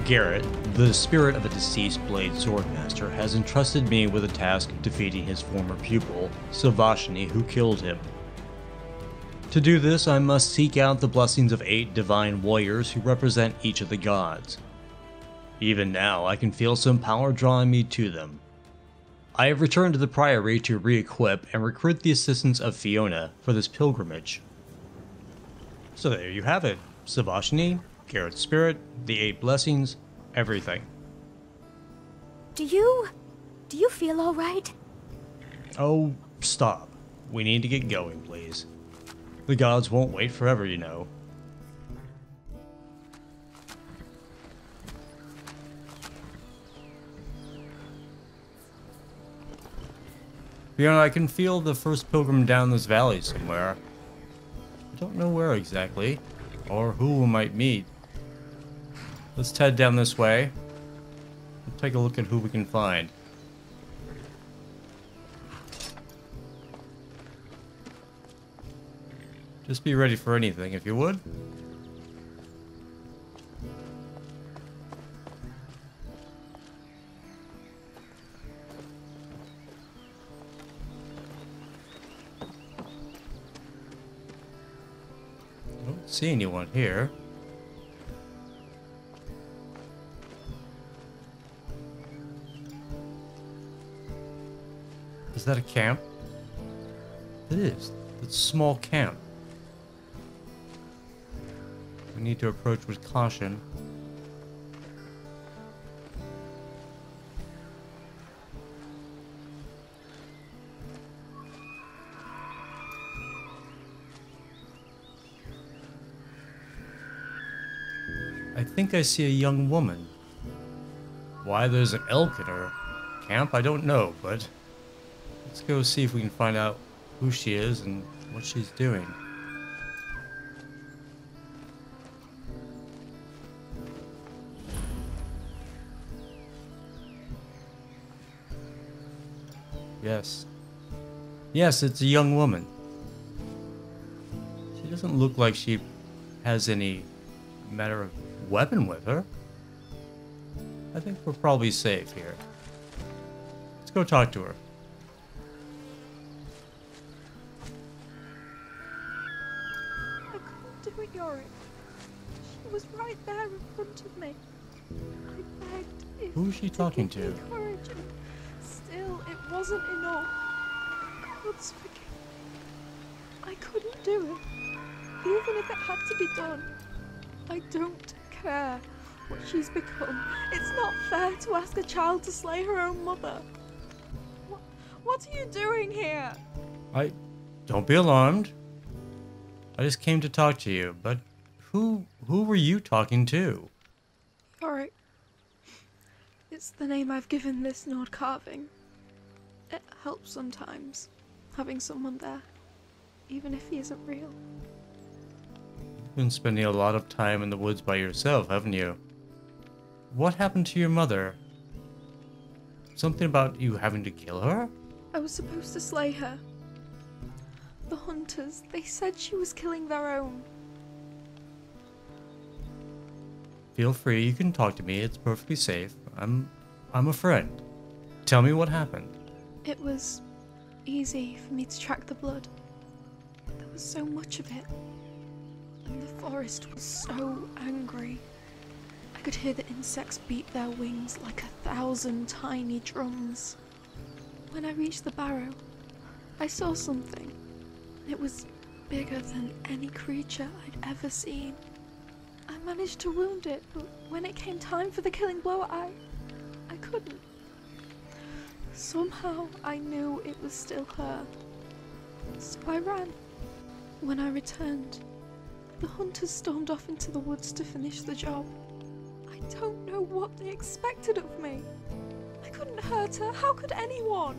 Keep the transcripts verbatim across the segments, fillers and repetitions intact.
Garrett, the spirit of a deceased blade swordmaster, has entrusted me with the task of defeating his former pupil, Savashni, who killed him. To do this, I must seek out the blessings of eight divine warriors who represent each of the gods. Even now, I can feel some power drawing me to them. I have returned to the Priory to re-equip and recruit the assistance of Fiona for this pilgrimage. So there you have it. Savashni, Garrett's spirit, the eight blessings, everything. Do you... do you feel alright? Oh, stop. We need to get going, please. The gods won't wait forever, you know. Fiona, I can feel the first pilgrim down this valley somewhere. I don't know where exactly, or who we might meet. Let's head down this way and take a look at who we can find. Just be ready for anything, if you would. Don't see anyone here. Is that a camp? It is. It's a small camp. We need to approach with caution. I think I see a young woman. Why there's an elk in her camp, I don't know, but let's go see if we can find out who she is and what she's doing. Yes. Yes, it's a young woman. She doesn't look like she has any matter of weapon with her. I think we're probably safe here. Let's go talk to her. I couldn't do it, Yorick. She was right there in front of me. I begged if Who is she talking to? to? Give me courage, and still, it wasn't enough. God's forgive me. I couldn't do it, even if it had to be done. I don't care what she's become. It's not fair to ask a child to slay her own mother. What, what are you doing here? I... Don't be alarmed. I just came to talk to you, but who... who were you talking to? Yorick. It's the name I've given this Nord carving. It helps sometimes, having someone there, even if he isn't real. You've been spending a lot of time in the woods by yourself, haven't you? What happened to your mother? Something about you having to kill her? I was supposed to slay her. The hunters, they said she was killing their own. Feel free, you can talk to me, it's perfectly safe. I'm... I'm a friend. Tell me what happened. It was easy for me to track the blood. There was so much of it. And the forest was so angry. I could hear the insects beat their wings like a thousand tiny drums. When I reached the barrow, I saw something. It was bigger than any creature I'd ever seen. I managed to wound it, but when it came time for the killing blow, I... I couldn't. Somehow I knew it was still her. So I ran. When I returned, the hunters stormed off into the woods to finish the job. I don't know what they expected of me. I couldn't hurt her. How could anyone?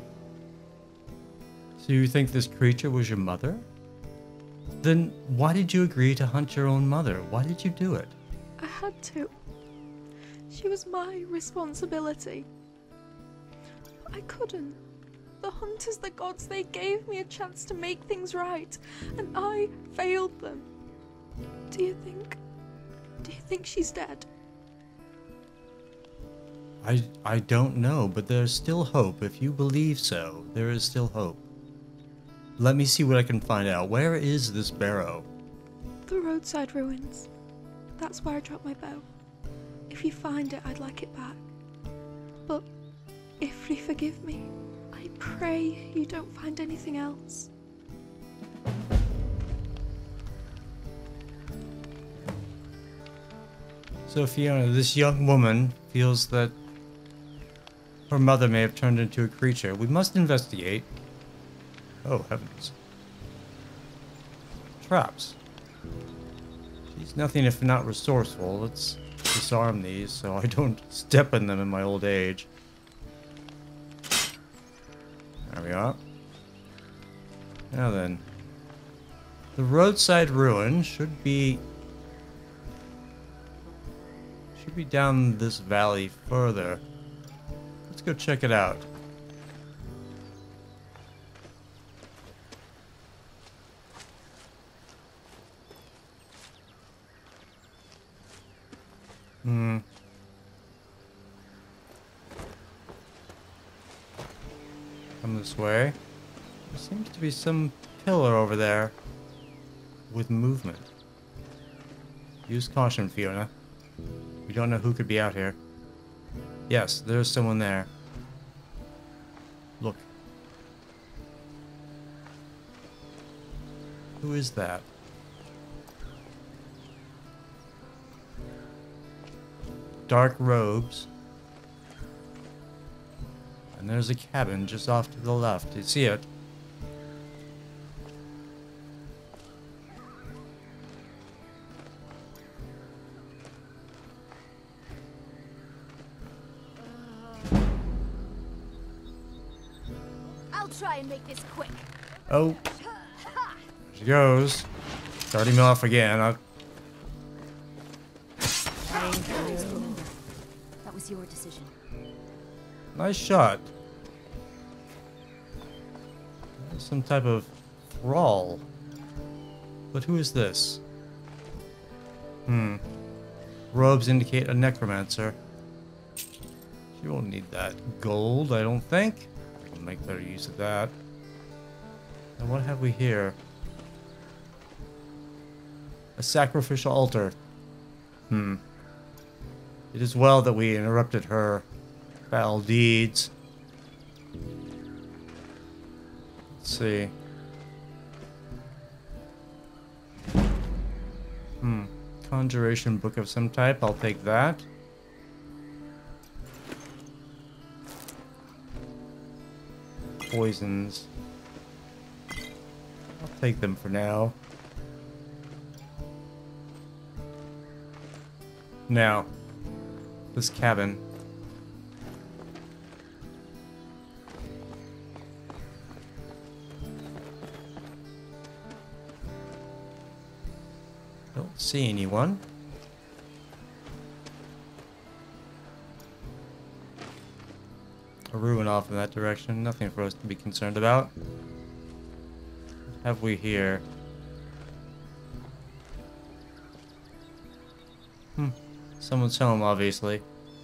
So you think this creature was your mother? Then why did you agree to hunt your own mother? Why did you do it? I had to. She was my responsibility. But I couldn't. The hunters, the gods, they gave me a chance to make things right, and I failed them. Do you think... do you think she's dead? I, I don't know, but there's still hope. If you believe so, there is still hope. Let me see what I can find out. Where is this barrow? The roadside ruins. That's where I dropped my bow. If you find it, I'd like it back. But if you forgive me, I pray you don't find anything else. So Fiona, this young woman feels that her mother may have turned into a creature. We must investigate. Oh, heavens. Traps. She's nothing if not resourceful. Let's disarm these so I don't step in them in my old age. There we are. Now then. The roadside ruin should be... should be down this valley further. Let's go check it out. Hmm. Come this way. There seems to be some pillar over there with movement. Use caution, Fiona. We don't know who could be out here. Yes, there's someone there. Look. Who is that? Dark robes. And there's a cabin just off to the left. You see it? I'll try and make this quick. Oh. There she goes. Starting me off again. I... That was your decision. Nice shot. Some type of thrall. But who is this? Hmm. Robes indicate a necromancer. She won't need that gold, I don't think. We'll make better use of that. And what have we here? A sacrificial altar. Hmm. It is well that we interrupted her foul deeds. Let's see. Hmm. Conjuration book of some type. I'll take that. Poisons. I'll take them for now. Now, this cabin. Don't see anyone. A ruin off in that direction. Nothing for us to be concerned about. What have we here? Hmm. Someone's home, obviously.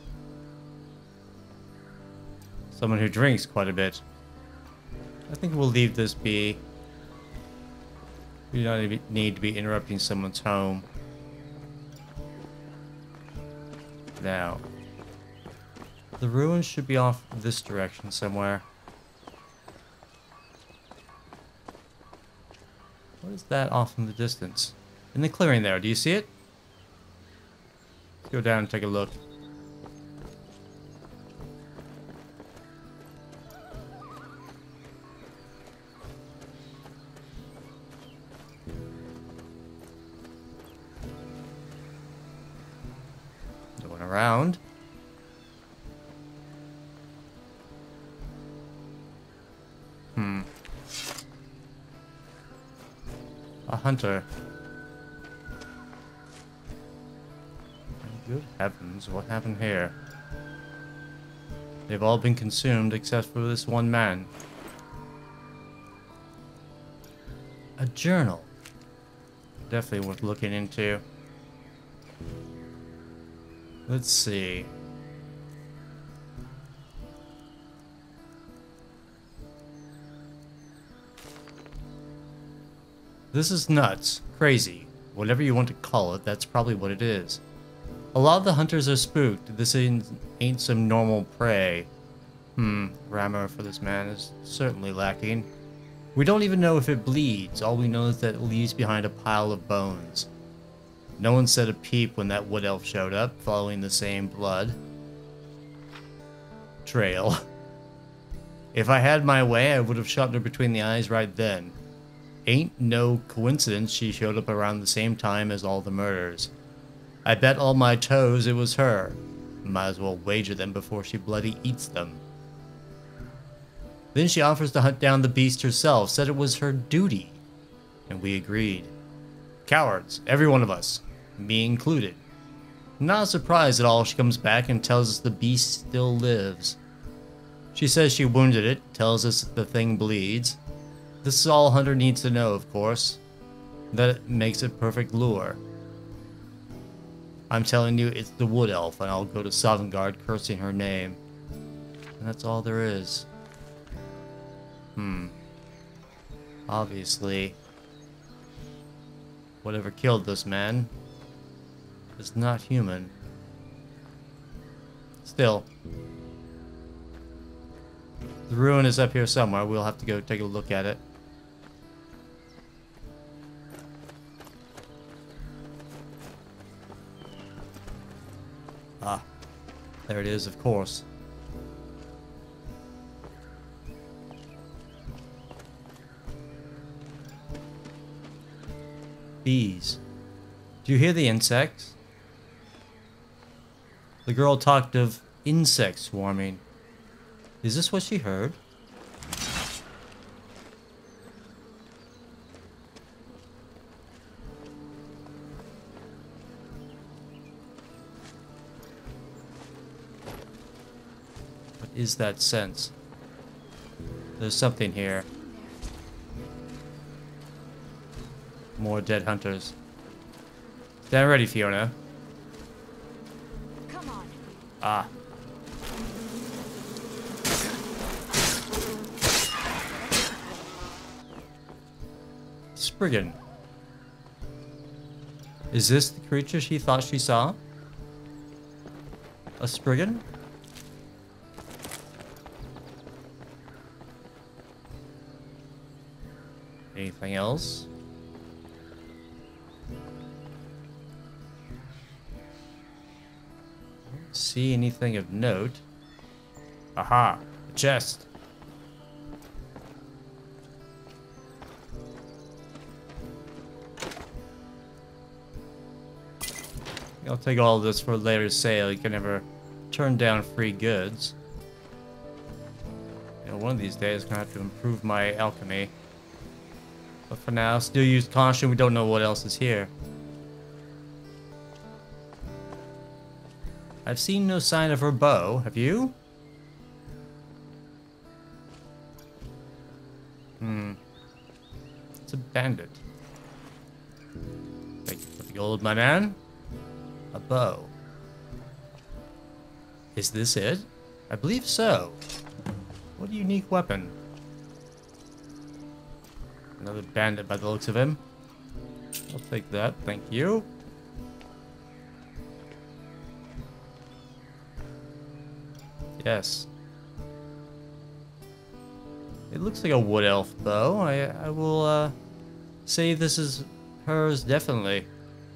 Someone who drinks quite a bit. I think we'll leave this be. We don't need to be interrupting someone's home. Now, the ruins should be off this direction somewhere. What is that off in the distance? In the clearing there, do you see it? Let's go down and take a look. Going around. Hmm. A hunter. Good heavens, what happened here? They've all been consumed except for this one man. A journal. Definitely worth looking into. Let's see. This is nuts. Crazy. Whatever you want to call it, that's probably what it is. A lot of the hunters are spooked. This ain't, ain't some normal prey. Hmm, grammar for this man is certainly lacking. We don't even know if it bleeds. All we know is that it leaves behind a pile of bones. No one said a peep when that wood elf showed up, following the same blood trail. If I had my way, I would have shot her between the eyes right then. Ain't no coincidence she showed up around the same time as all the murders. I bet all my toes it was her. Might as well wager them before she bloody eats them. Then she offers to hunt down the beast herself, said it was her duty. And we agreed. Cowards, every one of us. Me included. Not surprised at all, she comes back and tells us the beast still lives. She says she wounded it, tells us the thing bleeds. This is all Hunter needs to know, of course. That makes it perfect lure. I'm telling you, it's the wood elf, and I'll go to Sovngarde cursing her name. And that's all there is. Hmm. Obviously, whatever killed this man is not human. Still, the ruin is up here somewhere. We'll have to go take a look at it. Ah, there it is, of course. Bees. Do you hear the insects? The girl talked of insects swarming. Is this what she heard? What is that sense? There's something here. More dead hunters. Stand ready, Fiona. Come on. Ah. Spriggan. Is this the creature she thought she saw? A Spriggan? Anything else? See anything of note? Aha! A chest! I'll take all of this for later sale. You can never turn down free goods. You know, one of these days I'm gonna have to improve my alchemy. But for now, still use caution. We don't know what else is here. I've seen no sign of her bow. Have you? Hmm. It's a bandit. Thank you for the gold, my man. A bow. Is this it? I believe so. What a unique weapon. Another bandit by the looks of him. I'll take that, thank you. Yes. It looks like a wood elf bow. I, I will uh, say this is hers, definitely.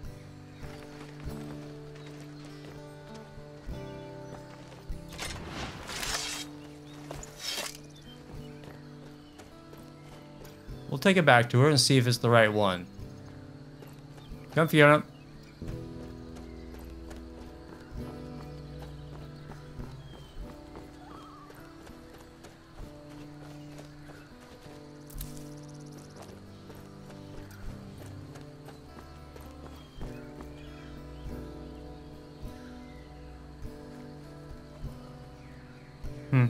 We'll take it back to her and see if it's the right one. Come, Fiona. Hmm.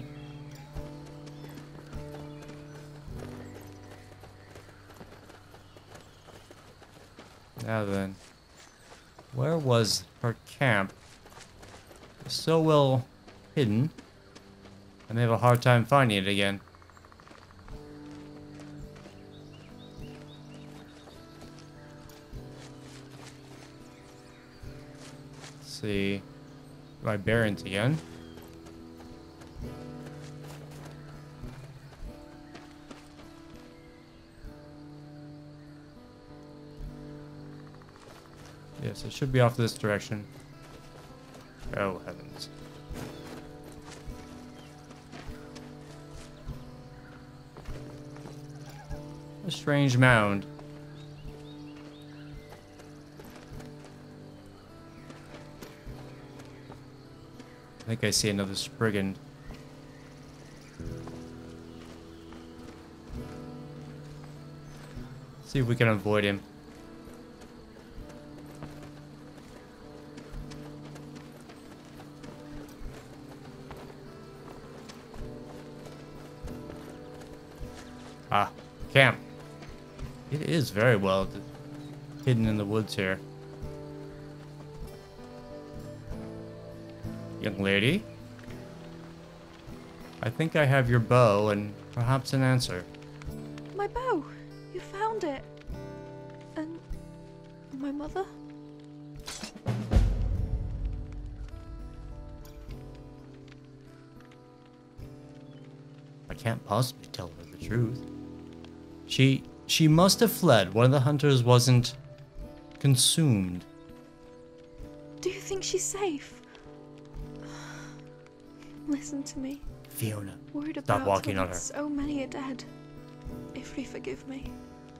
Now then, where was her camp? It's so well hidden, I may have a hard time finding it again. see my bearings again. Yes, it should be off this direction. Oh, heavens. A strange mound. I think I see another Spriggan. See if we can avoid him. Ah, camp. It is very well hidden in the woods here. Young lady, I think I have your bow and perhaps an answer. My bow! You found it! And my mother? I can't possibly tell her the truth. She she must have fled. One of the hunters wasn't consumed. Do you think she's safe? Listen to me. Fiona, Worried stop about walking her on her. with so many are dead. If you forgive me.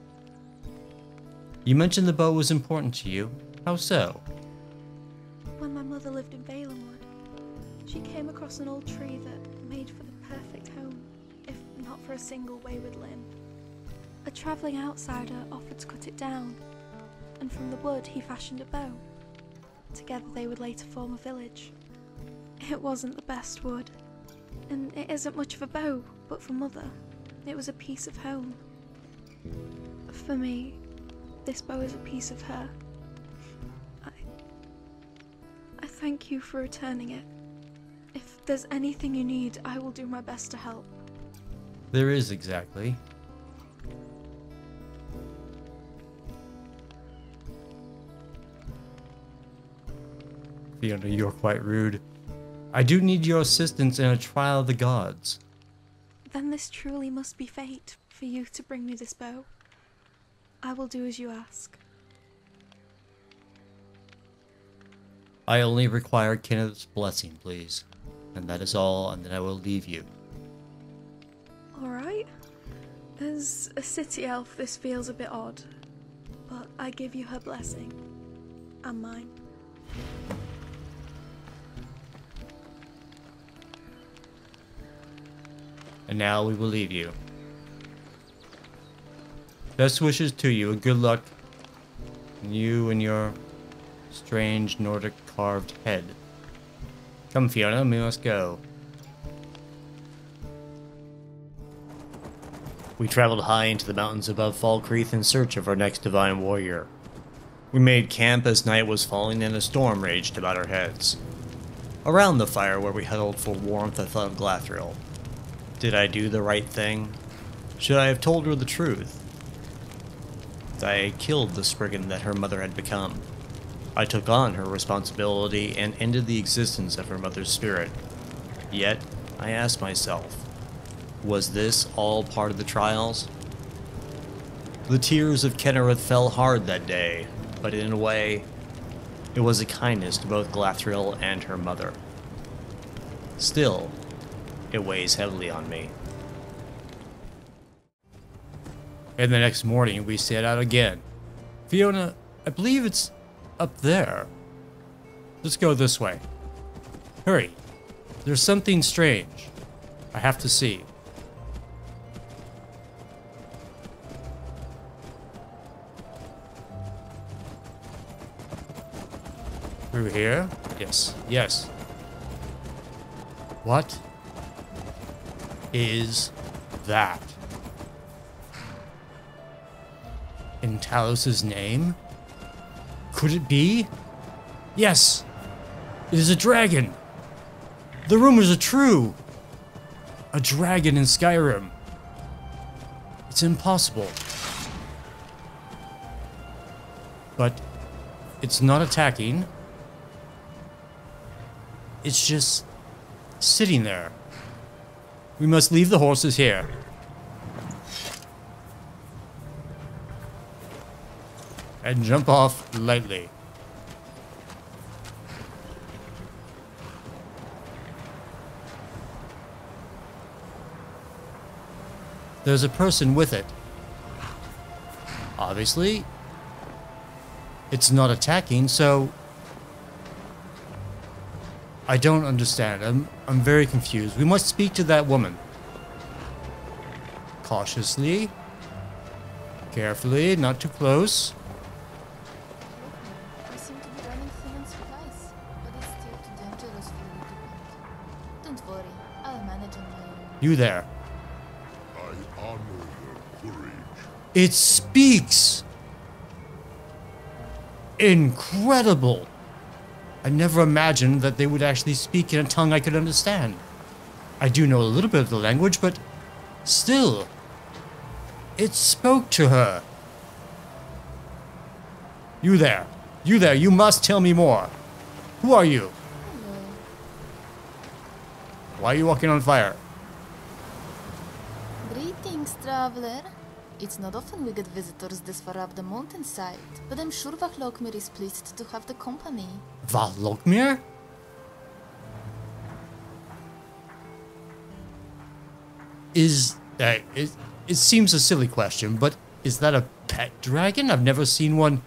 You mentioned the bow was important to you. How so? When my mother lived in Valenwood, she came across an old tree that made for the perfect home, if not for a single wayward limb. A travelling outsider offered to cut it down, and from the wood he fashioned a bow. Together they would later form a village. It wasn't the best wood, and it isn't much of a bow, but for Mother, it was a piece of home. For me, this bow is a piece of her. I... I thank you for returning it. If there's anything you need, I will do my best to help. There is exactly. Fiona, you're quite rude. I do need your assistance in a trial of the gods. Then this truly must be fate, for you to bring me this bow. I will do as you ask. I only require Kenneth's blessing, please. And that is all, and then I will leave you. Alright. As a city elf, this feels a bit odd. But I give you her blessing. And mine. And now we will leave you. Best wishes to you, and good luck. You and your strange Nordic carved head. Come, Fiona, we must go. We traveled high into the mountains above Falkreath in search of our next divine warrior. We made camp as night was falling and a storm raged about our heads. Around the fire where we huddled for warmth, I thought of Glathril. Did I do the right thing? Should I have told her the truth? I killed the Spriggan that her mother had become. I took on her responsibility and ended the existence of her mother's spirit. Yet, I asked myself, was this all part of the trials? The tears of Kennereth fell hard that day, but in a way, it was a kindness to both Glathril and her mother. Still, it weighs heavily on me. And the next morning, we set out again. Fiona, I believe it's up there. Let's go this way. Hurry. There's something strange. I have to see. Through here? Yes. Yes. What is that? In Talos's name? Could it be? Yes! It is a dragon! The rumors are true! A dragon in Skyrim. It's impossible. But it's not attacking. it's just sitting there. We must leave the horses here. And jump off lightly. There's a person with it. Obviously, it's not attacking, so I don't understand. I'm I'm very confused. We must speak to that woman. Cautiously. Carefully, not too close. We seem to be running thin on supplies, but it's still too dangerous for you to hunt. Don't worry, I'll manage on my own. You there. I honor your courage. It speaks! Incredible! I never imagined that they would actually speak in a tongue I could understand. I do know a little bit of the language, but still, it spoke to her. You there. You there. You must tell me more. Who are you? Hello. Why are you walking on fire? Greetings, traveler. It's not often we get visitors this far up the mountainside, but I'm sure Vachlokmir is pleased to have the company. Vachlokmir? Is that... It, it seems a silly question, but is that a pet dragon? I've never seen one.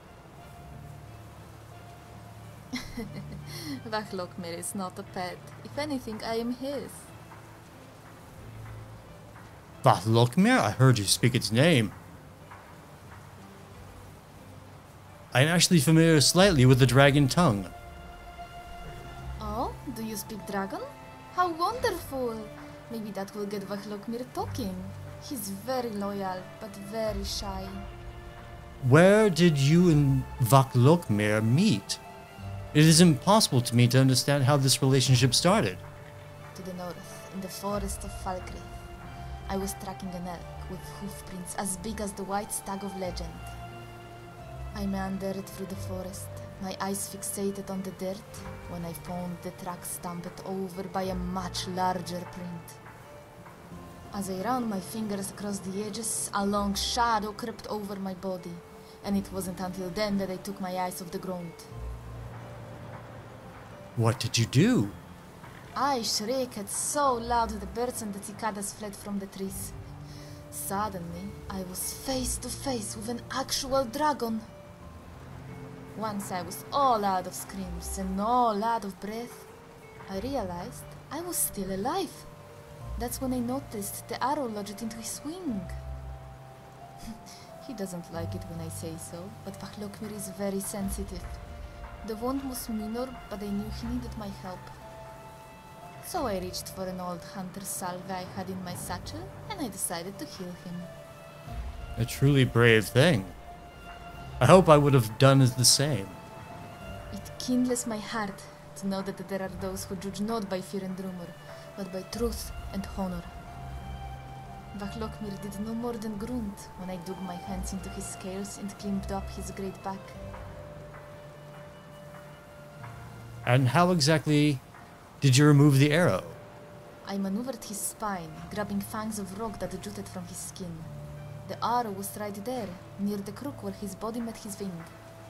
Vachlokmir is not a pet. If anything, I am his. Vachlokmir? I heard you speak its name. I'm actually familiar slightly with the dragon tongue. Oh, do you speak dragon? How wonderful! Maybe that will get Vachlokmir talking. He's very loyal, but very shy. Where did you and Vachlokmir meet? It is impossible to me to understand how this relationship started. To the north, in the forest of Falkreath. I was tracking an elk with hoofprints as big as the white stag of legend. I meandered through the forest, my eyes fixated on the dirt, when I found the track stamped over by a much larger print. As I ran my fingers across the edges, a long shadow crept over my body, and it wasn't until then that I took my eyes off the ground. What did you do? I shrieked so loud the birds and the cicadas fled from the trees. Suddenly, I was face to face with an actual dragon. Once I was all out of screams and all out of breath, I realized I was still alive. That's when I noticed the arrow lodged into his wing. He doesn't like it when I say so, but Vachlokmir is very sensitive. The wound was minor, but I knew he needed my help. So I reached for an old hunter's salve I had in my satchel, and I decided to heal him. A truly brave thing. I hope I would have done as the same. It kindles my heart to know that there are those who judge not by fear and rumor, but by truth and honor. Vachlokmir did no more than grunt when I dug my hands into his scales and climbed up his great back. And how exactly did you remove the arrow? I maneuvered his spine, grabbing fangs of rock that jutted from his skin. The arrow was right there, near the crook where his body met his wing.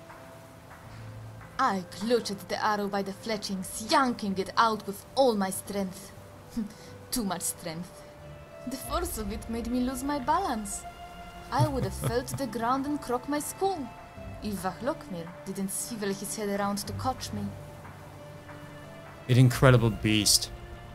I clutched the arrow by the fletchings, yanking it out with all my strength. Too much strength. The force of it made me lose my balance. I would have fell to the ground and cracked my skull, if Vachlokmir didn't swivel his head around to catch me. An incredible beast.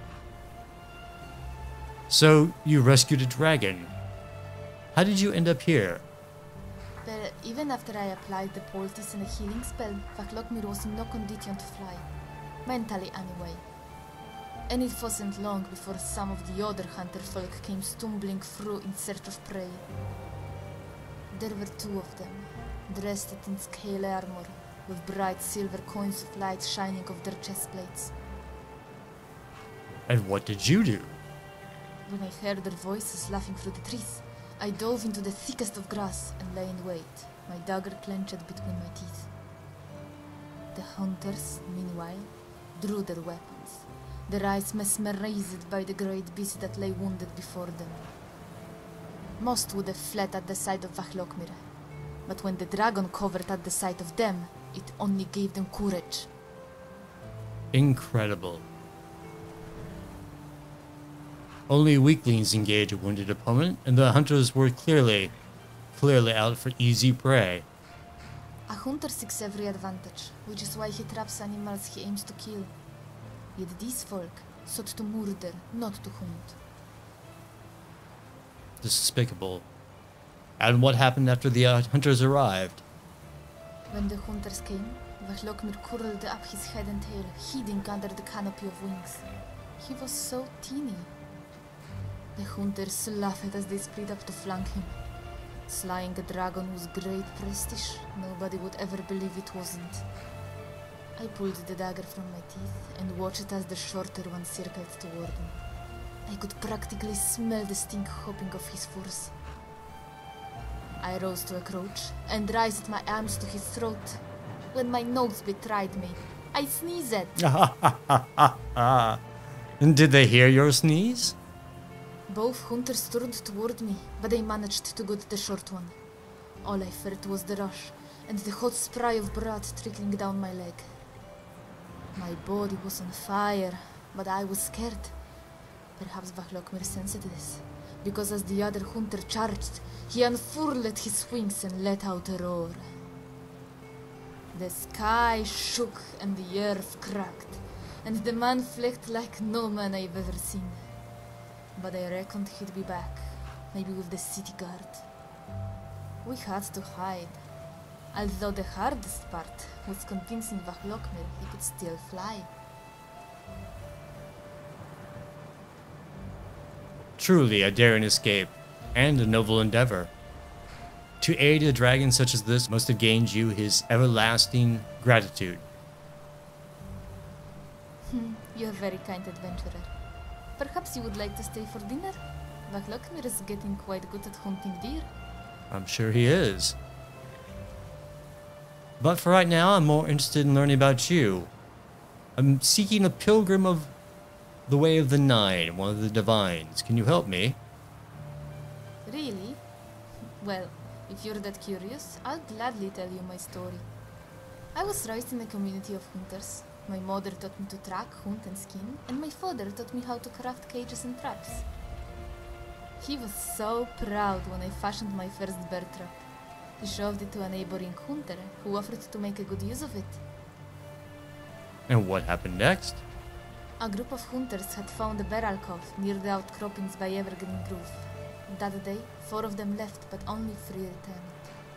So, you rescued a dragon. How did you end up here? But even after I applied the poultice and a healing spell, Vachlokmir was in no condition to fly. Mentally, anyway. And it wasn't long before some of the other hunter folk came stumbling through in search of prey. There were two of them, dressed in scale armor, with bright silver coins of light shining off their chest plates. And what did you do? When I heard their voices laughing through the trees, I dove into the thickest of grass and lay in wait, my dagger clenched between my teeth. The hunters, meanwhile, drew their weapons, their eyes mesmerized by the great beast that lay wounded before them. Most would have fled at the sight of Vachlokmir, but when the dragon covered at the sight of them, it only gave them courage. Incredible. Only weaklings engage a wounded opponent, and the hunters were clearly, clearly out for easy prey. A hunter seeks every advantage, which is why he traps animals he aims to kill. Yet these folk sought to murder, not to hunt. Despicable. And what happened after the uh, hunters arrived? When the hunters came, Vachlokmir curled up his head and tail, hiding under the canopy of wings. He was so teeny. The hunters laughed as they split up to flank him. Slaying a dragon was great prestige. Nobody would ever believe it wasn't. I pulled the dagger from my teeth and watched as the shorter one circled toward me. I could practically smell the stink hopping off his furs. I rose to a crouch and raised my arms to his throat. When my nose betrayed me, I sneezed. And did they hear your sneeze? Both hunters turned toward me, but I managed to get the short one. All I felt was the rush and the hot spray of blood trickling down my leg. My body was on fire, but I was scared. Perhaps Vachlokmir sensed this, because as the other hunter charged, he unfurled his wings and let out a roar. The sky shook and the earth cracked, and the man fled like no man I've ever seen. But I reckoned he'd be back, maybe with the city guard. We had to hide, although the hardest part was convincing Vachlokmir he could still fly. Truly a daring escape, and a noble endeavor. To aid a dragon such as this must have gained you his everlasting gratitude. You're a very kind adventurer. Perhaps you would like to stay for dinner? Vachlokmir is getting quite good at hunting deer. I'm sure he is. But for right now, I'm more interested in learning about you. I'm seeking a pilgrim of the Way of the Nine, one of the divines. Can you help me? Really? Well, if you're that curious, I'll gladly tell you my story. I was raised in a community of hunters. My mother taught me to track, hunt, and skin, and my father taught me how to craft cages and traps. He was so proud when I fashioned my first bear trap. He shoved it to a neighboring hunter, who offered to make a good use of it. And what happened next? A group of hunters had found a bear alcove near the outcroppings by Evergreen Grove. That day, four of them left, but only three returned.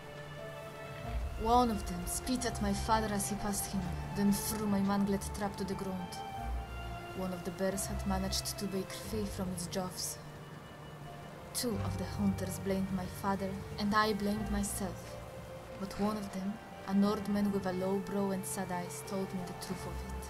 One of them spit at my father as he passed him, then threw my manglet trap to the ground. One of the bears had managed to break free from its jaws. Two of the hunters blamed my father, and I blamed myself. But one of them, a Nordman with a low brow and sad eyes, told me the truth of it.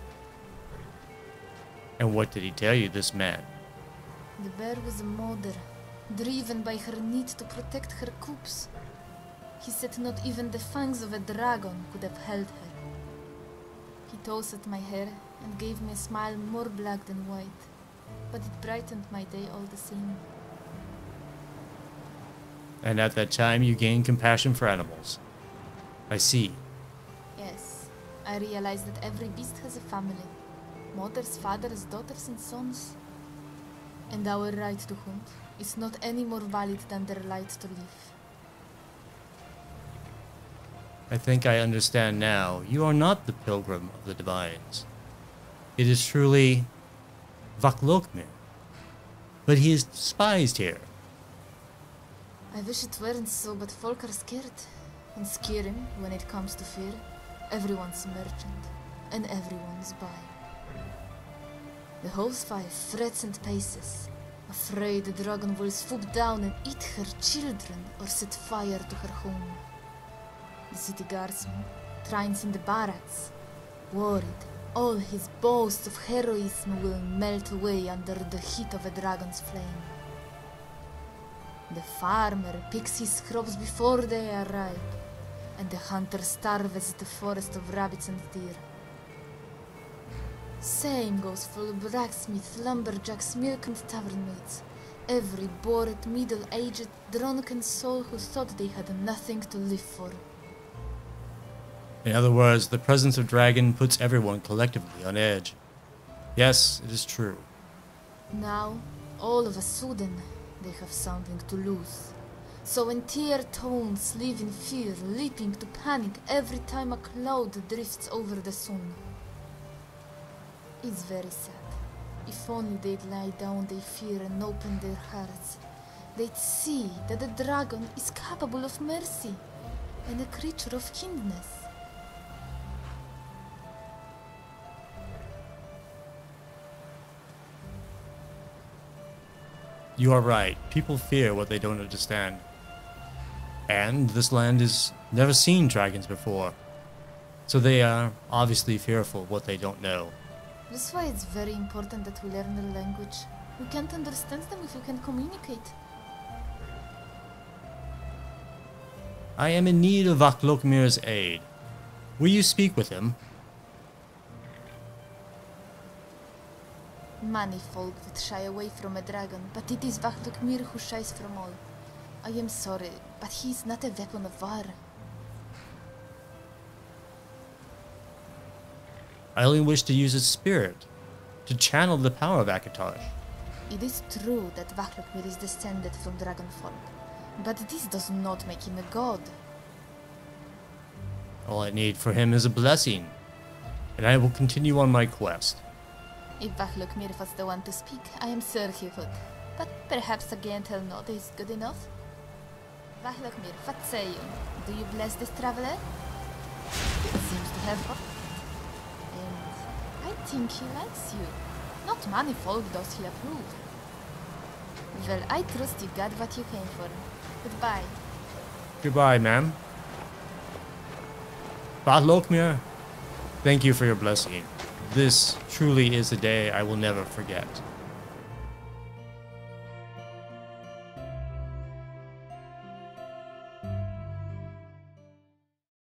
And what did he tell you, this man? The bear was a mother, driven by her need to protect her cubs. He said not even the fangs of a dragon could have held her. He tossed my hair and gave me a smile more black than white, but it brightened my day all the same. And at that time you gained compassion for animals. I see. Yes, I realized that every beast has a family. Mothers, fathers, daughters, and sons. And our right to hunt is not any more valid than their right to live. I think I understand now. You are not the pilgrim of the divines. It is truly Vachlokmir. But he is despised here. I wish it weren't so, but folk are scared. And scaring, when it comes to fear, everyone's merchant, and everyone's buy. The housefire frets and paces, afraid the dragon will swoop down and eat her children or set fire to her home. The city guardsman trains in the barracks, worried all his boasts of heroism will melt away under the heat of a dragon's flame. The farmer picks his crops before they are ripe, and the hunter starves the forest of rabbits and deer. Same goes for blacksmiths, lumberjacks, merchants, tavern maids. Every bored, middle-aged, drunken soul who thought they had nothing to live for. In other words, the presence of dragon puts everyone collectively on edge. Yes, it is true. Now, all of a sudden, they have something to lose. So entire towns live in fear, leaping to panic every time a cloud drifts over the sun. It's very sad. If only they'd lie down their fear and open their hearts, they'd see that the dragon is capable of mercy and a creature of kindness. You are right. People fear what they don't understand. And this land has never seen dragons before. So they are obviously fearful of what they don't know. That's why it's very important that we learn the language. We can't understand them if we can communicate. I am in need of Vaklokmir's aid. Will you speak with him? Many folk would shy away from a dragon, but it is Vaklokmir who shies from all. I am sorry, but he is not a weapon of war. I only wish to use his spirit, to channel the power of Akatosh. It is true that Vaklokmir is descended from dragonfolk, but this does not make him a god. All I need for him is a blessing, and I will continue on my quest. If Vaklokmir was the one to speak, I am sure he would. But perhaps a gentle nod is good enough. Vaklokmir, what say you? Do you bless this traveler? It seems to have worked. And I think he likes you. Not many folk does he approve. Well, I trust you got what you came for. Goodbye. Goodbye, ma'am. Vaklokmir, thank you for your blessing. This truly is a day I will never forget.